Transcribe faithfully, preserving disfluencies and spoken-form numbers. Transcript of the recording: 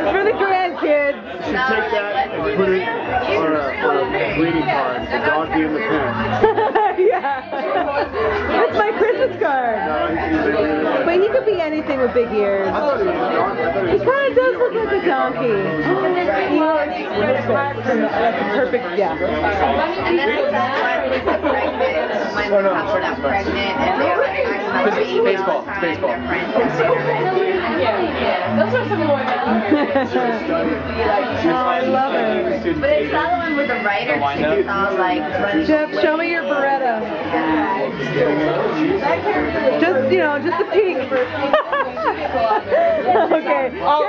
is for the grandkids. You should take that and put it on a, on a greeting card, the donkey and the pen. Yeah. That's my Christmas card. But he could be anything with big ears. He kind of does look like a donkey. That's a perfect, yeah. And then that's why we get pregnant. When the couple got pregnant and they're like, I want to be baseball, baseball. Yeah, those are some more. Oh, I love it. But it's not the one with the writer chick. It's all like running. Jeff, show me your Beretta. Just, you know, just a peek. Okay.